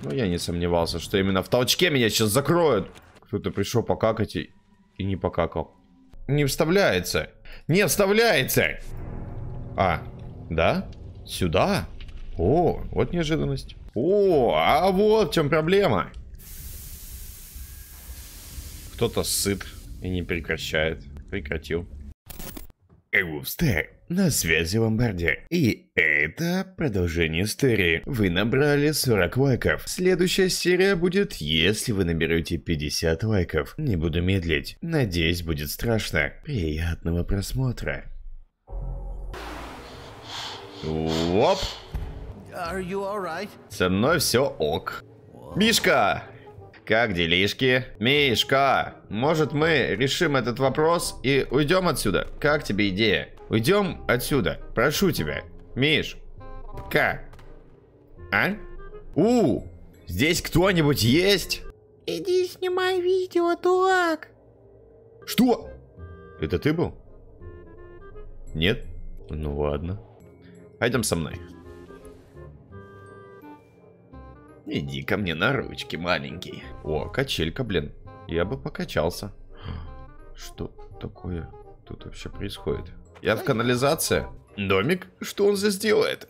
Ну, я не сомневался, что именно в толчке меня сейчас закроют. Кто-то пришел покакать и не покакал. Не вставляется. Не вставляется. А, да? Сюда? О, вот неожиданность. О, а вот в чем проблема. Кто-то сыт и не прекращает. Прекратил. Эвустер, на связи Ломбардия. И это продолжение истории. Вы набрали 40 лайков. Следующая серия будет, если вы наберете 50 лайков. Не буду медлить. Надеюсь, будет страшно. Приятного просмотра. Оп. Со мной все ок. Мишка! Как делишки? Мишка, может мы решим этот вопрос и уйдем отсюда? Как тебе идея? Уйдем отсюда, прошу тебя. Миш, как? А? Здесь кто-нибудь есть? Иди снимай видео, дурак. Что? Это ты был? Нет? Ну ладно. Пойдем со мной. Иди ко мне на ручки, маленький. О, качелька, блин. Я бы покачался. Что такое тут вообще происходит? Я в канализации. Домик? Что он здесь делает?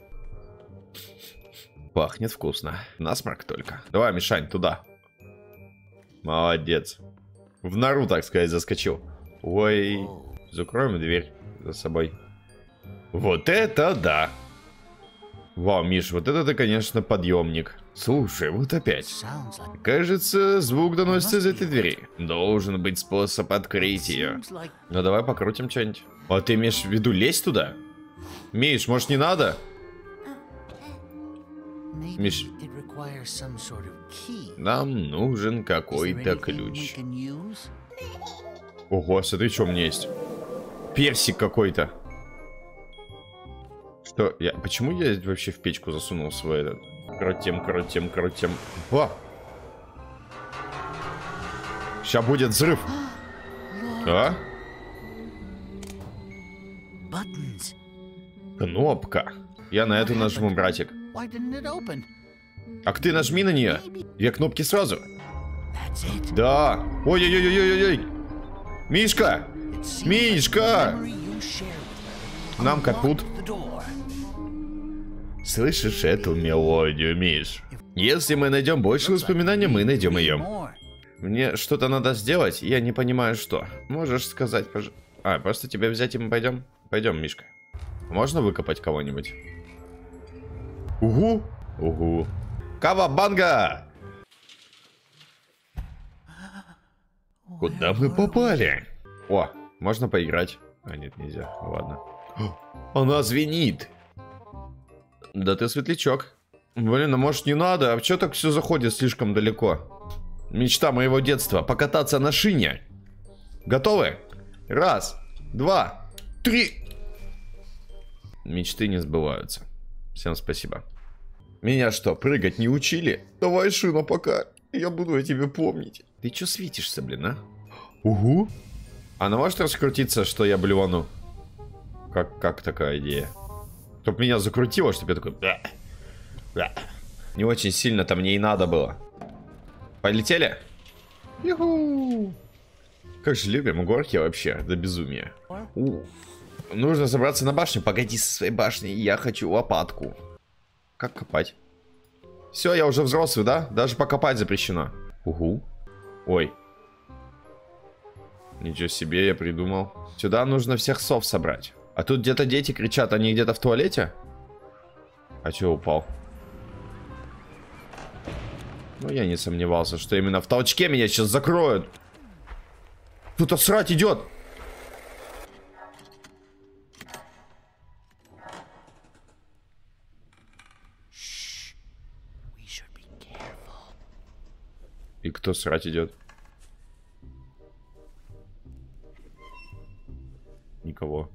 Пахнет вкусно. Насморк только. Давай, Мишань, туда. Молодец. В нору, так сказать, заскочил. Ой. Закроем дверь за собой. Вот это да. Вау, Миш, вот это ты, конечно, подъемник. Слушай, вот опять. Кажется, звук доносится из этой двери. Должен быть способ открыть ее. Ну давай покрутим что-нибудь. А ты имеешь в виду лезть туда? Миш, может не надо? Миш, нам нужен какой-то ключ. Ого, смотри, что у меня есть. Персик какой-то. Что? Почему я вообще в печку засунул свой этот? Крутим. О! Сейчас будет взрыв. А? Кнопка. Я на эту нажму, братик. Ах ты нажми на нее. Две кнопки сразу. Да. Ой-ой-ой-ой-ой-ой. Мишка! Мишка! Нам капут. Слышишь эту мелодию, Миш? Если мы найдем больше воспоминаний, мы найдем ее. Мне что-то надо сделать, я не понимаю что. Можешь сказать, пожалуйста. А, просто тебя взять и мы пойдем? Пойдем, Мишка. Можно выкопать кого-нибудь? Угу. Кавабанга! Куда мы попали? О, можно поиграть. А, нет, нельзя. Ладно. Она звенит. Да ты светлячок. Блин, ну может не надо? А чё так все заходит слишком далеко? Мечта моего детства. Покататься на шине. Готовы? Раз, два, три. Мечты не сбываются. Всем спасибо. Меня что, прыгать не учили? Давай шину пока. Я буду о тебе помнить. Ты чё светишься, блин, а? Угу. Она может раскрутиться, что я блевану? Как такая идея? Чтоб меня закрутило, чтобы я такой... Не очень сильно-то мне и надо было. Полетели? Юху! Как же любим горки вообще, до безумия. Нужно забраться на башню. Погоди со своей башней, я хочу лопатку. Как копать? Все, я уже взрослый, да? Даже покопать запрещено. Угу. Ой. Ничего себе, я придумал. Сюда нужно всех сов собрать. А тут где-то дети кричат, они где-то в туалете? А чё упал? Ну, я не сомневался, что именно в толчке меня сейчас закроют. Кто-то срать идет. И кто срать идет? Никого.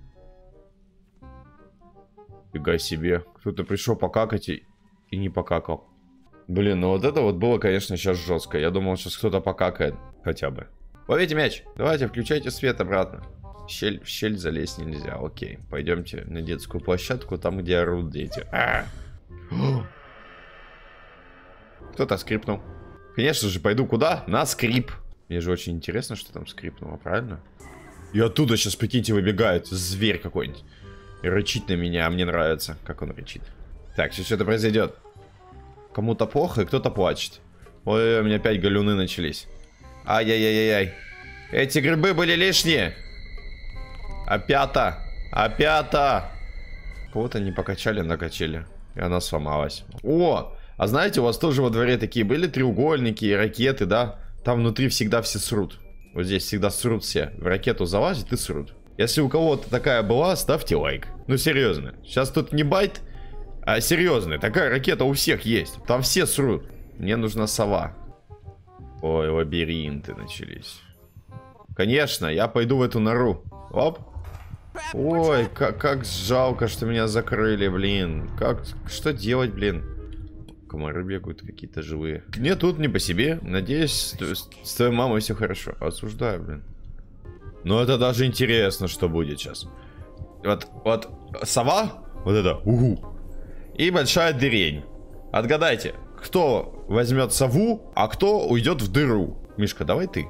Фига себе. Кто-то пришел покакать и не покакал. Блин, ну вот это вот было, конечно, сейчас жестко. Я думал, сейчас кто-то покакает. Хотя бы. Ловите мяч. Давайте, включайте свет обратно. В щель залезть нельзя. Окей. Пойдемте на детскую площадку, там, где орут дети. Кто-то скрипнул. Конечно же, пойду куда? На скрип. Мне же очень интересно, что там скрипнуло, правильно? И оттуда сейчас, прикиньте, выбегает зверь какой-нибудь. И рычит на меня, а мне нравится, как он рычит. Так, сейчас что-то произойдет. Кому-то плохо, и кто-то плачет. Ой, у меня опять галюны начались. Ай-яй-яй-яй. Эти грибы были лишние. Опята. Опята. Кого-то не покачали на качели. И она сломалась. О, а знаете, у вас тоже во дворе такие были треугольники и ракеты, да? Там внутри всегда все срут. Вот здесь всегда срут все. В ракету залазят и срут. Если у кого-то такая была, ставьте лайк. Ну серьезно. Сейчас тут не байт, а серьезно. Такая ракета у всех есть. Там все срут. Мне нужна сова. Ой, лабиринты начались. Конечно, я пойду в эту нору. Оп. Ой, как жалко, что меня закрыли, блин. Что делать, блин? Комары бегают какие-то живые. Мне тут не по себе. Надеюсь, с твоей мамой все хорошо. Осуждаю, блин. Но это даже интересно, что будет сейчас. Вот сова. Вот это. Угу. И большая дырень. Отгадайте, кто возьмет сову, а кто уйдет в дыру. Мишка, давай ты.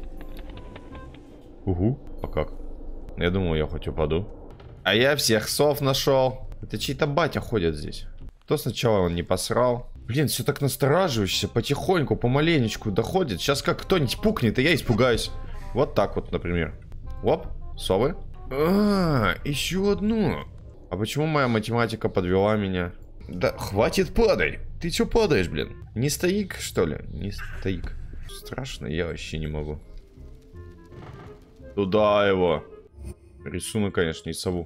Угу. А как? Я думал, я хоть упаду. А я всех сов нашел. Это чей-то батя ходит здесь. Кто сначала он не посрал? Блин, все так настораживающе. Потихоньку, помаленечку доходит. Сейчас как кто-нибудь пукнет, и я испугаюсь. Вот так вот, например. Оп, совы. Еще одну. А почему моя математика подвела меня? Да хватит падай. Ты че падаешь, блин? Не стоик, что ли? Не стоик. Страшно, я вообще не могу. Туда его. Рисунок, конечно, не сову.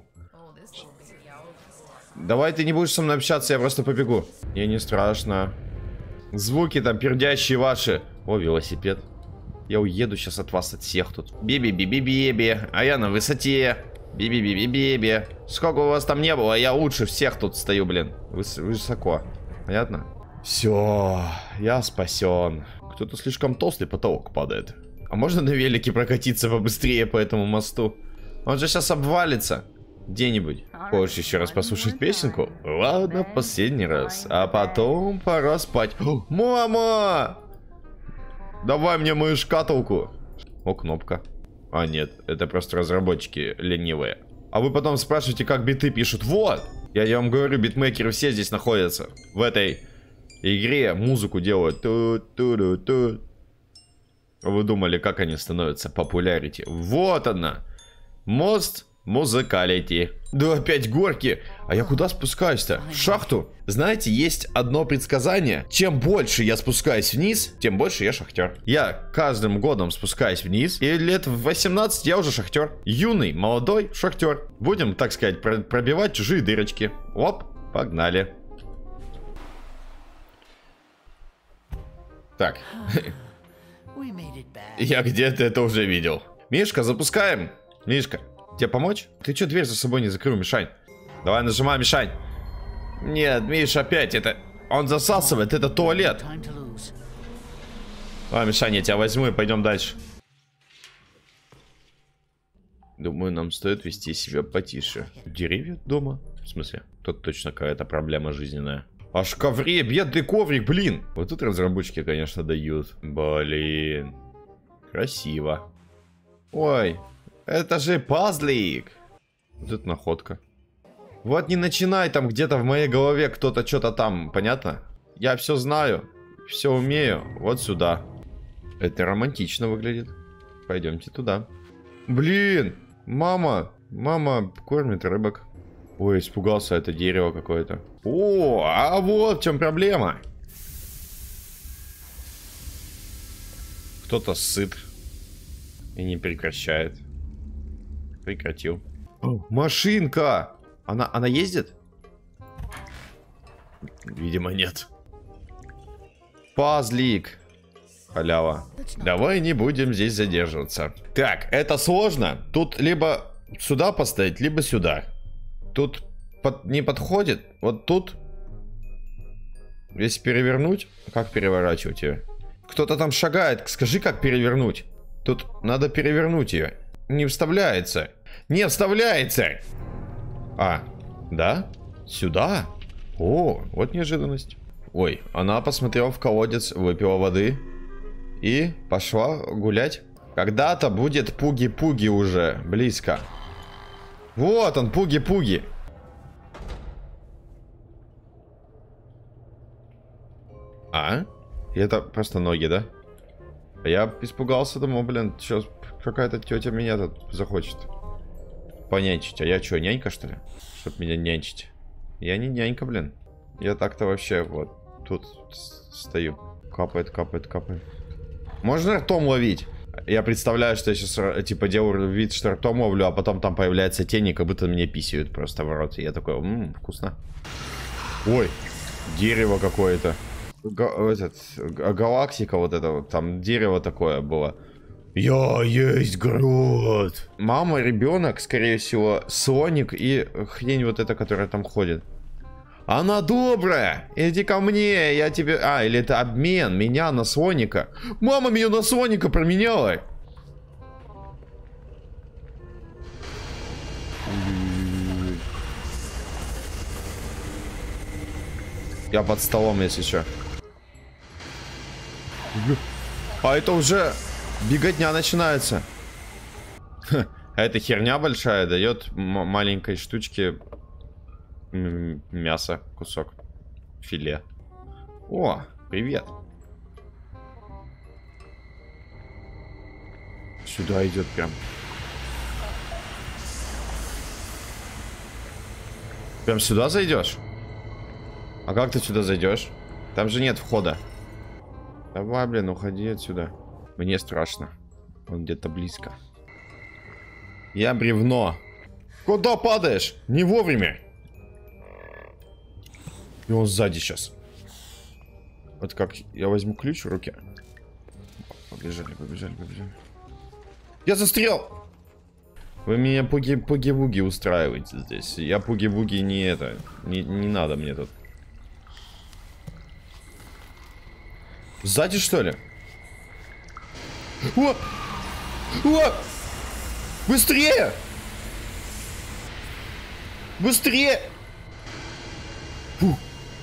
Давай ты не будешь со мной общаться, я просто побегу. Мне не страшно. Звуки там пердящие ваши. О, велосипед. Я уеду сейчас от вас, от всех тут. Биби-биби-биби. А я на высоте. Биби-биби-биби. Сколько у вас там не было, я лучше всех тут стою, блин. Высоко. Понятно? Все, я спасен. Кто-то слишком толстый, потолок падает. А можно на велике прокатиться побыстрее по этому мосту? Он же сейчас обвалится. Где-нибудь. Хочешь еще раз послушать песенку? Ладно, последний раз. А потом пора спать. О, мама! Давай мне мою шкатулку. О, кнопка. А, нет, это просто разработчики ленивые. А вы потом спрашиваете, как биты пишут. Вот! Я вам говорю, битмейкеры все здесь находятся. В этой игре музыку делают. Ту-ту-ту-ту. Вы думали, как они становятся популярити? Вот она. Мост музыкалити. Да опять горки. А я куда спускаюсь-то? В шахту? Знаете, есть одно предсказание. Чем больше я спускаюсь вниз, тем больше я шахтер. Я каждым годом спускаюсь вниз. И лет в 18 я уже шахтер. Юный, молодой шахтер. Будем, так сказать, пробивать чужие дырочки. Оп, погнали. Так. Я где-то это уже видел. Мишка, запускаем. Мишка, тебе помочь? Ты что, дверь за собой не закрыл, Мишань? Давай нажимай, Мишань. Нет, Миш, опять это... Он засасывает, это туалет. Давай, Мишань, я тебя возьму и пойдем дальше. Думаю, нам стоит вести себя потише. Деревья дома? В смысле? Тут точно какая-то проблема жизненная. Аж ковре, бедный коврик, блин. Вот тут разработчики, конечно, дают. Блин. Красиво. Ой, это же пазлик. Вот это находка. Вот не начинай там где-то в моей голове кто-то что-то там, понятно? Я все знаю, все умею. Вот сюда. Это романтично выглядит. Пойдемте туда. Блин, мама кормит рыбок. Ой, испугался, это дерево какое-то. О, а вот в чем проблема. Кто-то сыт и не прекращает. Прекратил. О, машинка! Она ездит? Видимо, нет. Пазлик. Халява. Давай не будем здесь задерживаться. Так, это сложно. Тут либо сюда поставить, либо сюда. Тут не подходит. Вот тут. Если перевернуть. Как переворачивать ее? Кто-то там шагает. Скажи, как перевернуть. Тут надо перевернуть ее. Не вставляется. Не вставляется. А, да? Сюда? О, вот неожиданность. Ой, она посмотрела в колодец, выпила воды и пошла гулять. Когда-то будет Пуги-Пуги уже близко. Вот он, Пуги-Пуги. А? И это просто ноги, да? Я испугался, думал, блин, сейчас какая-то тетя меня тут захочет понянчить. А я что, нянька, что ли? Чтоб меня нянчить. Я не нянька, блин. Я так-то вообще вот тут стою. Капает, капает, капает. Можно ртом ловить? Я представляю, что я сейчас типа делаю вид, что ртом ловлю, а потом там появляются тени, как будто мне писают просто в рот. И я такой, вкусно. Ой, дерево какое-то. Галактика вот это вот, там дерево такое было. Я есть Грот. Мама, ребенок, скорее всего, слоник и хрень вот эта, которая там ходит. Она добрая. Иди ко мне, я тебе... А, или это обмен меня на слоника. Мама меня на слоника променяла. Я под столом, если что. А это уже беготня начинается. А эта херня большая дает маленькой штучке мясо, кусок, филе. О, привет. Сюда идет прям. Прям сюда зайдешь? А как ты сюда зайдешь? Там же нет входа. Давай, блин, уходи отсюда. Мне страшно. Он где-то близко. Я бревно. Куда падаешь? Не вовремя. И он сзади сейчас. Вот как я возьму ключ в руке. Побежали, побежали, побежали. Я застрял! Вы меня пуги-буги устраиваете здесь. Я пуги-буги не это. Не надо мне тут. Сзади, что ли? О! О! Быстрее! Быстрее! Фу.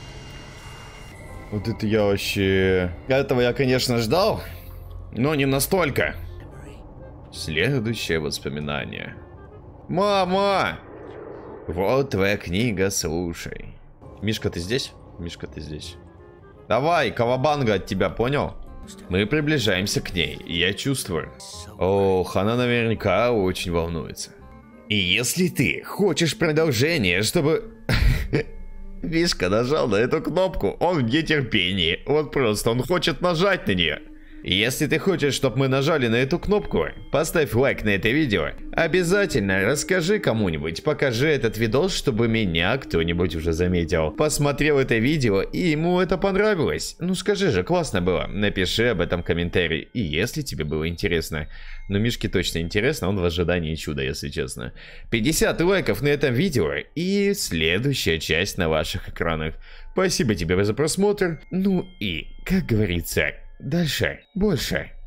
Вот это я вообще... Этого я, конечно, ждал, но не настолько. Следующее воспоминание. Мама! Вот твоя книга, слушай. Мишка, ты здесь? Мишка, ты здесь. Давай, кавабанга от тебя, понял? Мы приближаемся к ней, и я чувствую. Ох, она наверняка очень волнуется. И если ты хочешь продолжение, чтобы... Мишка нажал на эту кнопку, он в нетерпении. Вот просто, он хочет нажать на нее. Если ты хочешь, чтобы мы нажали на эту кнопку, поставь лайк на это видео. Обязательно расскажи кому-нибудь, покажи этот видос, чтобы меня кто-нибудь уже заметил. Посмотрел это видео и ему это понравилось. Ну скажи же, классно было. Напиши об этом комментарий, и если тебе было интересно. Но Мишке точно интересно, он в ожидании чуда, если честно. 50 лайков на этом видео и следующая часть на ваших экранах. Спасибо тебе за просмотр. Ну и, как говорится... Дальше, больше.